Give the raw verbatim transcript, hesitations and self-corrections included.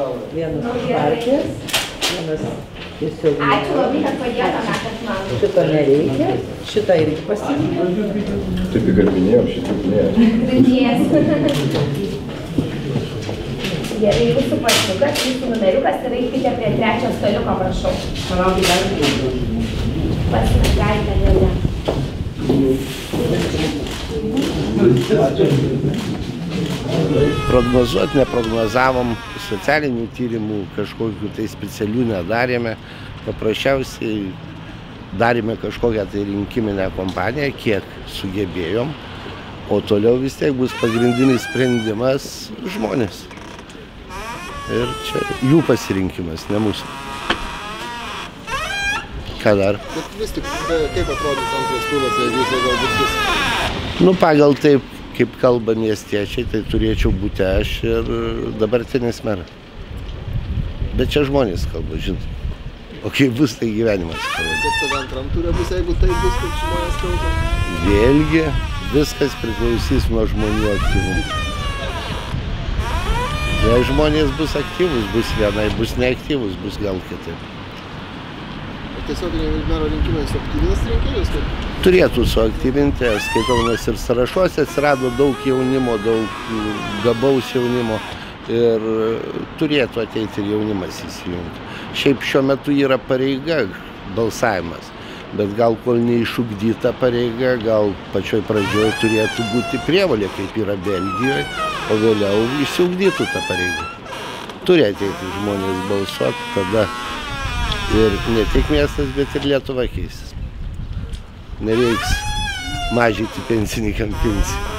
Vienas iš partijos, vienas tiesiog... Ačiū labai, kad padėtumėt man. Šito nereikia, šitą irgi pasiimti. Taip ir minėjau, šitą minėjau. Džies. Gerai, jūsų pasiukas, jūsų numeriukas ir eikite prie trečio staliuko, prašau. Pasimetraite, dėlė. Prognozuoti neprognozavom, socialinių tyrimų kažkokių tai specialių nedarėme, paprasčiausiai darėme kažkokią tai rinkiminę kompaniją, kiek sugebėjom, o toliau vis tiek bus pagrindinis sprendimas žmonės. Ir čia jų pasirinkimas, ne mūsų. Ką dar? Bet vis tik, kaip atrodys antras turas, jeigu jisai galbūt bus? Nu, pagal taip, kaip kalba miestiečiai, tai turėčiau būti aš ir dabartinis meras. Bet čia žmonės kalba, žinot. O kaip bus, tai gyvenimas. Kaip tada antram turė bus, jeigu tai bus, kaip žmonės kalba? Vėlgi, viskas priklausys nuo žmonių aktyvumo. Jei žmonės bus aktyvus, bus vienai, bus neaktyvus, bus gal kitaip. Tiesioginiai mero rinkimai suaktyvins rinkėjus? Turėtų suaktyvinti, aš skaitau, nes ir sąrašuose atsirado daug jaunimo, daug gabaus jaunimo ir turėtų ateiti ir jaunimas įsijungti. Šiaip šiuo metu yra pareiga balsavimas, bet gal kol neišugdyta pareiga, gal pačioj pradžioje turėtų būti prievolė, kaip yra Belgijoje, o vėliau išsiugdytų tą pareigą. Turi ateiti žmonės balsuoti, tada ir ne tik miestas, bet ir Lietuva keisis. Nereiks mažyti pensininkam pensiją.